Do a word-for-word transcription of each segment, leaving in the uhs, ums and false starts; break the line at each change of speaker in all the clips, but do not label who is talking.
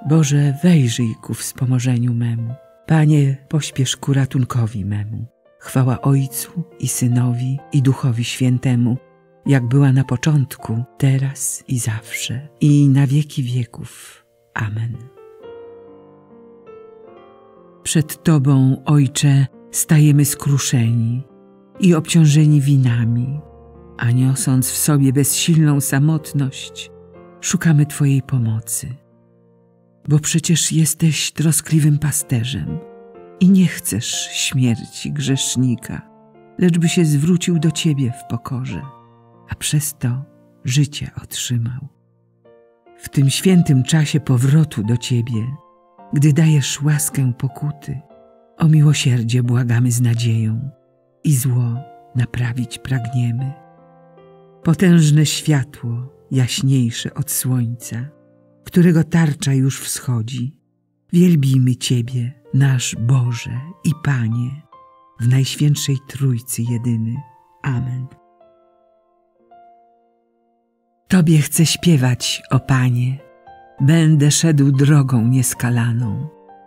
Boże, wejrzyj ku wspomożeniu memu. Panie, pośpiesz ku ratunkowi memu. Chwała Ojcu i Synowi i Duchowi Świętemu, jak była na początku, teraz i zawsze, i na wieki wieków. Amen. Przed Tobą, Ojcze, stajemy skruszeni i obciążeni winami, a niosąc w sobie bezsilną samotność, szukamy Twojej pomocy. Bo przecież jesteś troskliwym pasterzem i nie chcesz śmierci grzesznika, lecz by się zwrócił do Ciebie w pokorze, a przez to życie otrzymał. W tym świętym czasie powrotu do Ciebie, gdy dajesz łaskę pokuty, o miłosierdzie błagamy z nadzieją i zło naprawić pragniemy. Potężne światło, jaśniejsze od słońca, którego tarcza już wschodzi, wielbimy Ciebie, nasz Boże i Panie, w Najświętszej Trójcy jedyny. Amen. Tobie chcę śpiewać, o Panie, będę szedł drogą nieskalaną.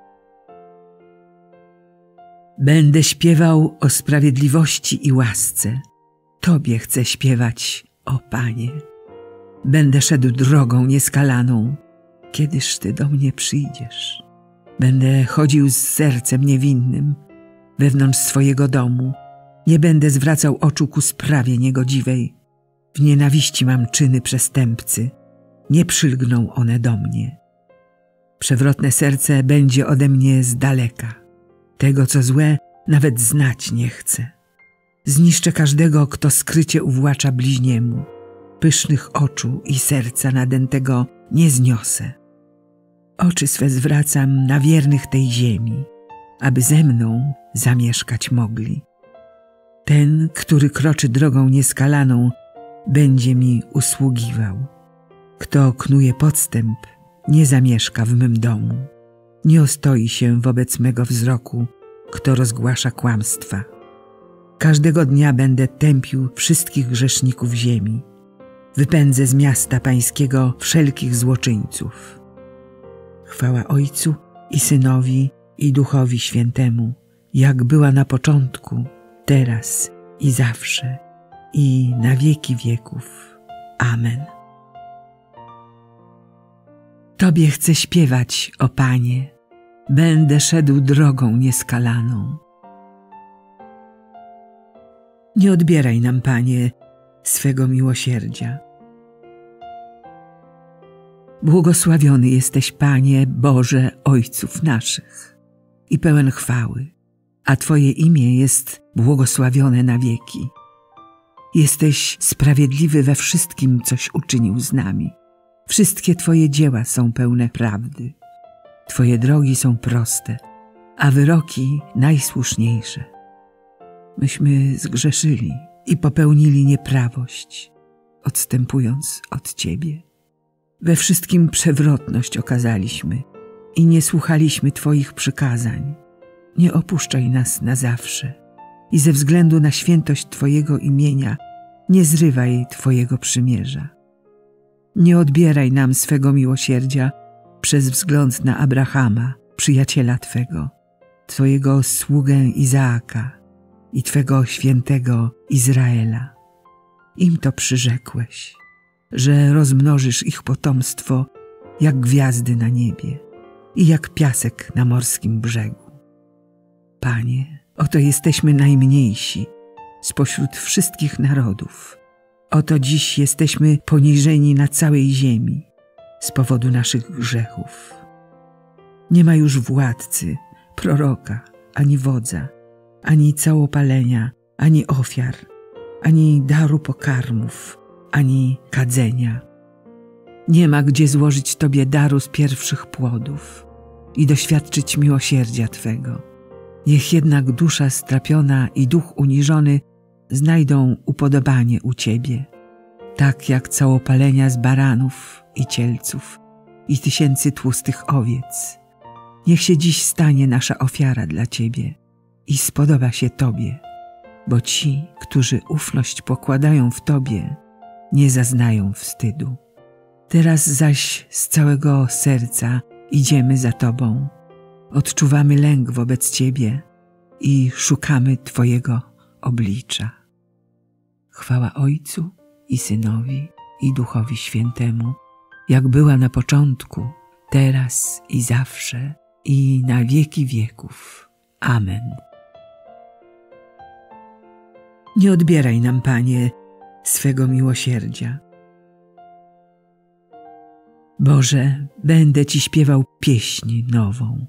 Będę śpiewał o sprawiedliwości i łasce. Tobie chcę śpiewać, o Panie. Będę szedł drogą nieskalaną, kiedyż Ty do mnie przyjdziesz. Będę chodził z sercem niewinnym wewnątrz swojego domu. Nie będę zwracał oczu ku sprawie niegodziwej. W nienawiści mam czyny przestępcy. Nie przylgną one do mnie. Przewrotne serce będzie ode mnie z daleka. Tego, co złe, nawet znać nie chcę. Zniszczę każdego, kto skrycie uwłacza bliźniemu. Pysznych oczu i serca nadętego nie zniosę. Oczy swe zwracam na wiernych tej ziemi, aby ze mną zamieszkać mogli. Ten, który kroczy drogą nieskalaną, będzie mi usługiwał. Kto knuje podstęp, nie zamieszka w mym domu. Nie ostoi się wobec mego wzroku, kto rozgłasza kłamstwa. Każdego dnia będę tępił wszystkich grzeszników ziemi. Wypędzę z miasta pańskiego wszelkich złoczyńców. Chwała Ojcu i Synowi i Duchowi Świętemu, jak była na początku, teraz i zawsze, i na wieki wieków. Amen. Tobie chcę śpiewać, o Panie, będę szedł drogą nieskalaną. Nie odbieraj nam, Panie, swego miłosierdzia. Błogosławiony jesteś, Panie, Boże Ojców naszych i pełen chwały, a Twoje imię jest błogosławione na wieki. Jesteś sprawiedliwy we wszystkim, coś uczynił z nami. Wszystkie Twoje dzieła są pełne prawdy. Twoje drogi są proste, a wyroki najsłuszniejsze. Myśmy zgrzeszyli i popełnili nieprawość, odstępując od Ciebie. We wszystkim przewrotność okazaliśmy i nie słuchaliśmy Twoich przykazań. Nie opuszczaj nas na zawsze i ze względu na świętość Twojego imienia nie zrywaj Twojego przymierza. Nie odbieraj nam swego miłosierdzia przez wzgląd na Abrahama, przyjaciela Twego, Twojego sługę Izaaka i Twego świętego Izraela. Im to przyrzekłeś, że rozmnożysz ich potomstwo jak gwiazdy na niebie i jak piasek na morskim brzegu. Panie, oto jesteśmy najmniejsi spośród wszystkich narodów. Oto dziś jesteśmy poniżeni na całej ziemi z powodu naszych grzechów. Nie ma już władcy, proroka, ani wodza, ani całopalenia, ani ofiar, ani daru pokarmów, ani kadzenia. Nie ma gdzie złożyć Tobie daru z pierwszych płodów i doświadczyć miłosierdzia Twego. Niech jednak dusza strapiona i duch uniżony znajdą upodobanie u Ciebie, tak jak całopalenia z baranów i cielców i tysięcy tłustych owiec. Niech się dziś stanie nasza ofiara dla Ciebie i spodoba się Tobie, bo ci, którzy ufność pokładają w Tobie, nie zaznają wstydu. Teraz zaś z całego serca idziemy za Tobą. Odczuwamy lęk wobec Ciebie i szukamy Twojego oblicza. Chwała Ojcu i Synowi i Duchowi Świętemu, jak była na początku, teraz i zawsze, i na wieki wieków. Amen. Nie odbieraj nam, Panie, swego miłosierdzia. Boże, będę Ci śpiewał pieśń nową.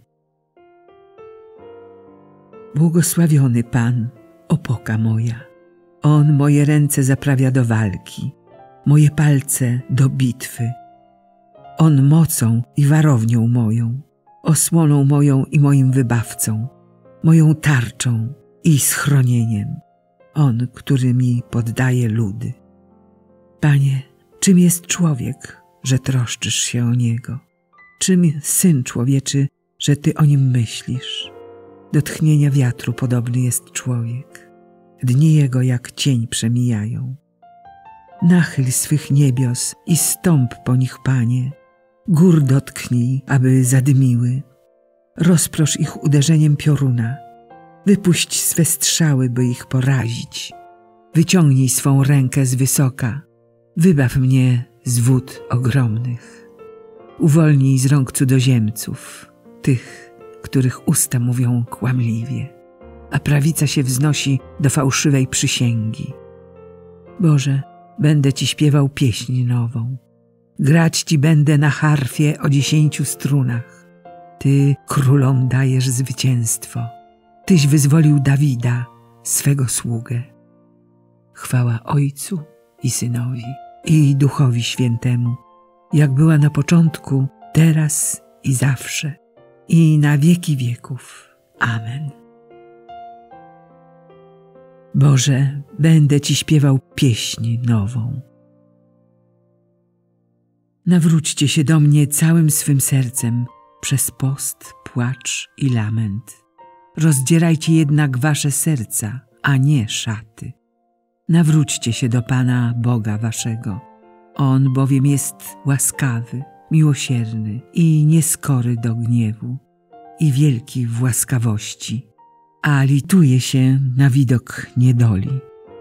Błogosławiony Pan, opoka moja. On moje ręce zaprawia do walki, moje palce do bitwy. On mocą i warownią moją, osłoną moją i moim wybawcą, moją tarczą i schronieniem. On, który mi poddaje ludy. Panie, czym jest człowiek, że troszczysz się o niego? Czym syn człowieczy, że Ty o nim myślisz? Do tchnienia wiatru podobny jest człowiek. Dni jego jak cień przemijają. Nachyl swych niebios i stąp po nich, Panie. Gór dotknij, aby zadymiły. Rozprosz ich uderzeniem pioruna. Wypuść swe strzały, by ich porazić. Wyciągnij swą rękę z wysoka. Wybaw mnie z wód ogromnych. Uwolnij z rąk cudzoziemców, tych, których usta mówią kłamliwie, a prawica się wznosi do fałszywej przysięgi. Boże, będę Ci śpiewał pieśń nową. Grać Ci będę na harfie o dziesięciu strunach. Ty królom dajesz zwycięstwo. Tyś wyzwolił Dawida, swego sługę. Chwała Ojcu i Synowi i Duchowi Świętemu, jak była na początku, teraz i zawsze, i na wieki wieków. Amen. Boże, będę Ci śpiewał pieśń nową. Nawróćcie się do mnie całym swym sercem przez post, płacz i lament. Rozdzierajcie jednak wasze serca, a nie szaty. Nawróćcie się do Pana Boga waszego. On bowiem jest łaskawy, miłosierny i nieskory do gniewu i wielki w łaskawości, a lituje się na widok niedoli.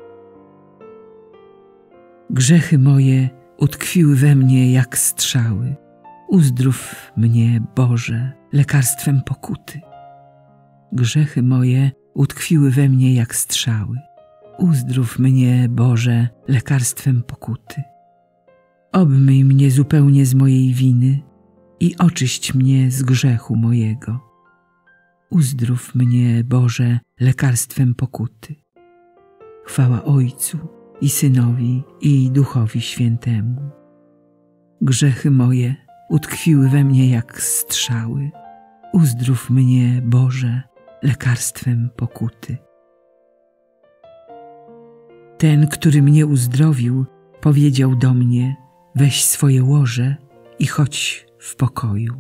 Grzechy moje utkwiły we mnie jak strzały. Uzdrów mnie, Boże, lekarstwem pokuty. Grzechy moje utkwiły we mnie jak strzały. Uzdrów mnie, Boże, lekarstwem pokuty. Obmyj mnie zupełnie z mojej winy i oczyść mnie z grzechu mojego. Uzdrów mnie, Boże, lekarstwem pokuty. Chwała Ojcu i Synowi i Duchowi Świętemu. Grzechy moje utkwiły we mnie jak strzały. Uzdrów mnie, Boże, lekarstwem pokuty. Ten, który mnie uzdrowił, powiedział do mnie: weź swoje łoże i chodź w pokoju.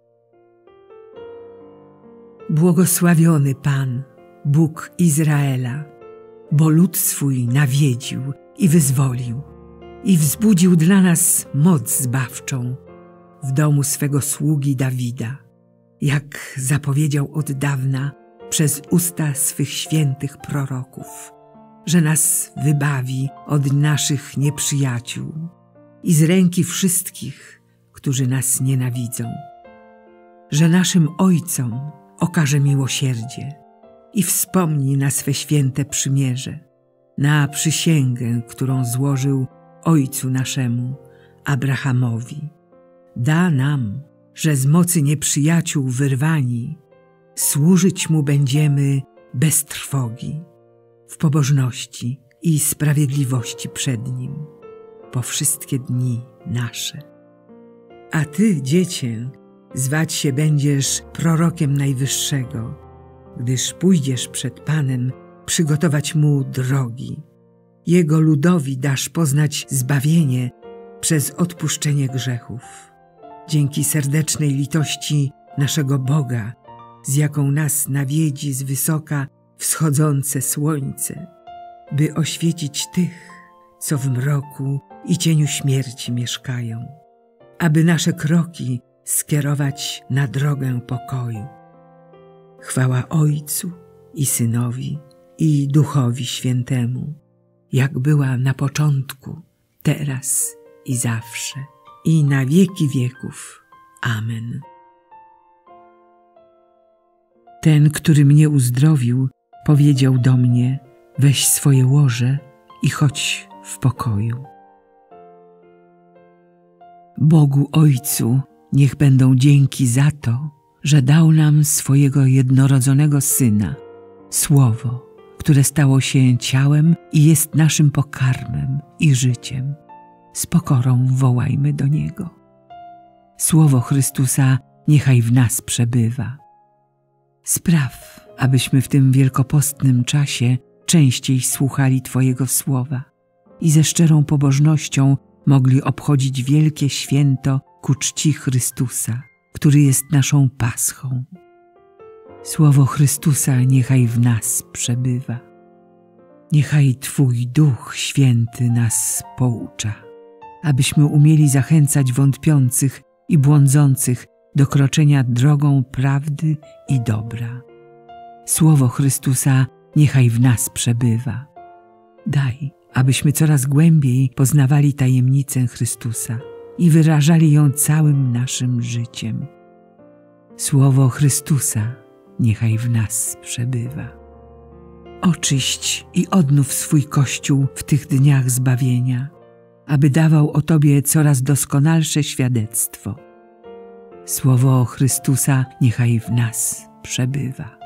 Błogosławiony Pan, Bóg Izraela, bo lud swój nawiedził i wyzwolił i wzbudził dla nas moc zbawczą w domu swego sługi Dawida, jak zapowiedział od dawna przez usta swych świętych proroków, że nas wybawi od naszych nieprzyjaciół i z ręki wszystkich, którzy nas nienawidzą, że naszym ojcom okaże miłosierdzie i wspomni na swe święte przymierze, na przysięgę, którą złożył ojcu naszemu, Abrahamowi. Da nam, że z mocy nieprzyjaciół wyrwani, służyć Mu będziemy bez trwogi, w pobożności i sprawiedliwości przed Nim, po wszystkie dni nasze. A Ty, Dziecię, zwać się będziesz prorokiem Najwyższego, gdyż pójdziesz przed Panem przygotować Mu drogi. Jego ludowi dasz poznać zbawienie przez odpuszczenie grzechów. Dzięki serdecznej litości naszego Boga, z jaką nas nawiedzi z wysoka wschodzące słońce, by oświecić tych, co w mroku i cieniu śmierci mieszkają, aby nasze kroki skierować na drogę pokoju. Chwała Ojcu i Synowi i Duchowi Świętemu, jak była na początku, teraz i zawsze, i na wieki wieków. Amen. Ten, który mnie uzdrowił, powiedział do mnie: weź swoje łoże i chodź w pokoju. Bogu Ojcu niech będą dzięki za to, że dał nam swojego jednorodzonego Syna, Słowo, które stało się ciałem i jest naszym pokarmem i życiem. Z pokorą wołajmy do Niego. Słowo Chrystusa niechaj w nas przebywa. Spraw, abyśmy w tym wielkopostnym czasie częściej słuchali Twojego słowa i ze szczerą pobożnością mogli obchodzić wielkie święto ku czci Chrystusa, który jest naszą paschą. Słowo Chrystusa niechaj w nas przebywa. Niechaj Twój Duch Święty nas poucza, abyśmy umieli zachęcać wątpiących i błądzących do kroczenia drogą prawdy i dobra. Słowo Chrystusa niechaj w nas przebywa. Daj, abyśmy coraz głębiej poznawali tajemnicę Chrystusa i wyrażali ją całym naszym życiem. Słowo Chrystusa niechaj w nas przebywa. Oczyść i odnów swój Kościół w tych dniach zbawienia, aby dawał o Tobie coraz doskonalsze świadectwo. Słowo Chrystusa niechaj w nas przebywa.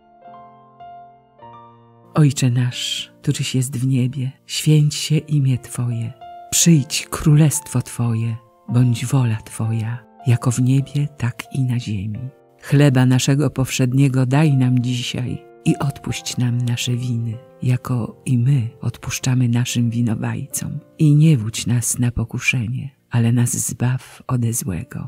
Ojcze nasz, któryś jest w niebie, święć się imię Twoje. Przyjdź królestwo Twoje, bądź wola Twoja, jako w niebie, tak i na ziemi. Chleba naszego powszedniego daj nam dzisiaj i odpuść nam nasze winy, jako i my odpuszczamy naszym winowajcom. I nie wódź nas na pokuszenie, ale nas zbaw ode złego.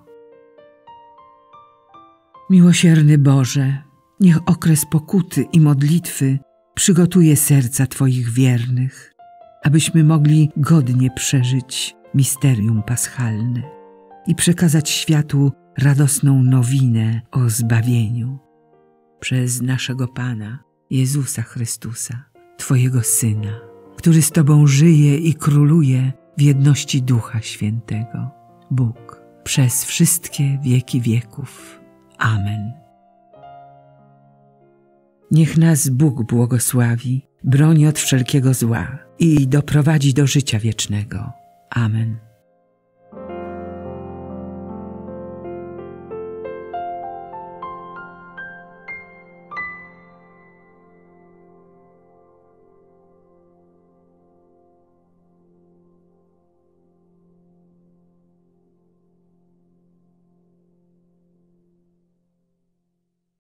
Miłosierny Boże, niech okres pokuty i modlitwy przygotuje serca Twoich wiernych, abyśmy mogli godnie przeżyć misterium paschalne i przekazać światu radosną nowinę o zbawieniu. Przez naszego Pana, Jezusa Chrystusa, Twojego Syna, który z Tobą żyje i króluje w jedności Ducha Świętego, Bóg, przez wszystkie wieki wieków. Amen. Niech nas Bóg błogosławi, broni od wszelkiego zła i doprowadzi do życia wiecznego. Amen.